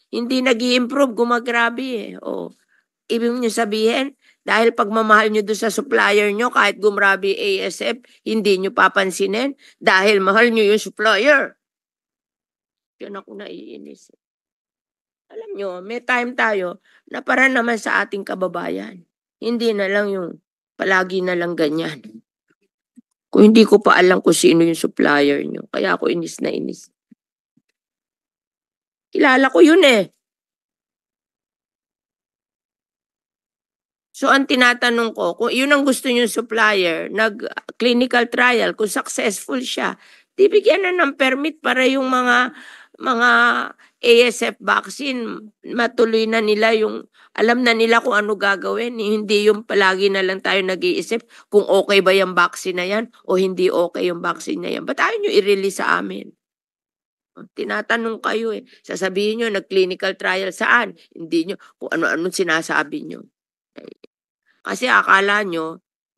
Hindi nag-i-improve, gumagrabe eh. O, ibig niyo sabihin, dahil pagmamahal nyo doon sa supplier nyo, kahit gumrabe ASF, hindi nyo papansinin dahil mahal nyo yung supplier. Yan ako naiinis. Alam nyo, may time tayo na para naman sa ating kababayan. Hindi na lang yung palagi na lang ganyan. Kung hindi ko pa alam kung sino yung supplier nyo, kaya ako inis na inis. Kilala ko yun eh. So ang tinatanong ko, kung yun ang gusto nyo supplier, nag-clinical trial, kung successful siya, di bigyan na ng permit para yung mga ASF vaccine, matuloy na nila yung, alam na nila kung ano gagawin. Hindi yung palagi na lang tayo nag-iisip kung okay ba yung vaccine na yan o hindi okay yung vaccine na yan. Ba't ayaw nyo i-release sa amin? Tinatanong kayo eh. Sasabihin nyo, nag-clinical trial saan? Hindi nyo, kung ano-ano sinasabi nyo. Kasi akala nyo,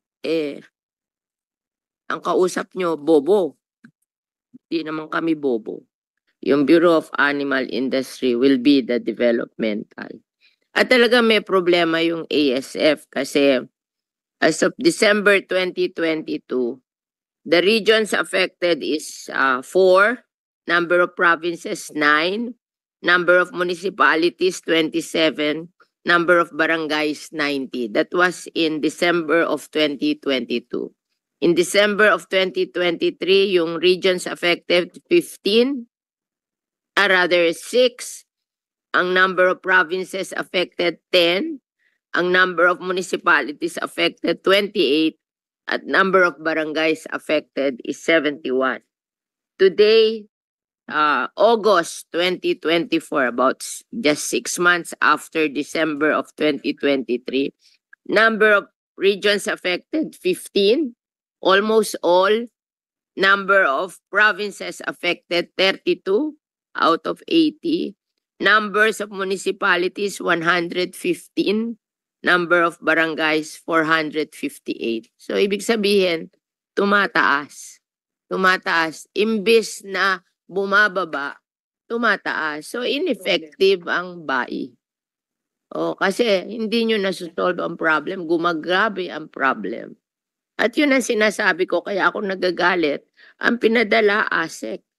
ang kausap nyo, bobo. Hindi naman kami bobo. Yung Bureau of Animal Industry will be the developmental. At talaga may problema yung ASF kasi as of December 2022, the regions affected is 4, number of provinces 9, number of municipalities 27, number of barangays 90. That was in December of 2022. In December of 2023, yung regions affected 15, rather 6, ang number of provinces affected 10, ang number of municipalities affected 28, at number of barangays affected is 71. Today, August 2024, about just 6 months after December of 2023, number of regions affected 15, almost all. Number of provinces affected 32 out of 80. Numbers of municipalities 115. Number of barangays 458. So ibig sabihin, tumataas. Tumataas. Imbis na bumababa, tumataas. So ineffective ang BAI. Kasi hindi nyo nasusolve ang problem, gumagrabe ang problem. At yun ang sinasabi ko, kaya ako nagagalit, ang pinadala ASEC.